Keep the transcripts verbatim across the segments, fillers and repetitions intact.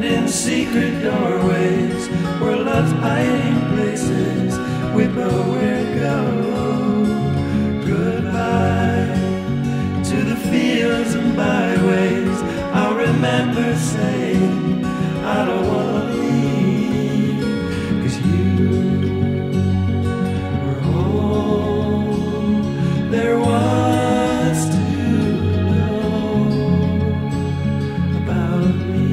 And in secret doorways, where love's hiding places, we know where to go. Goodbye to the fields and byways. I'll remember saying, I don't want to leave, 'cause you were all there was to know about me.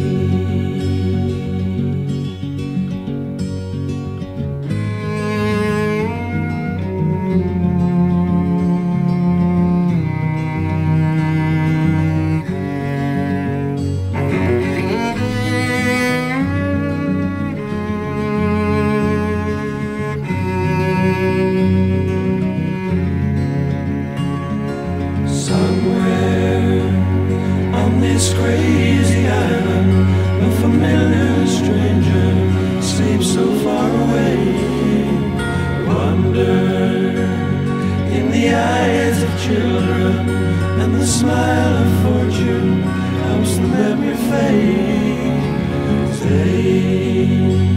This crazy island, a familiar stranger sleeps so far away. Wonder in the eyes of children, and the smile of fortune helps the memory fade. Stay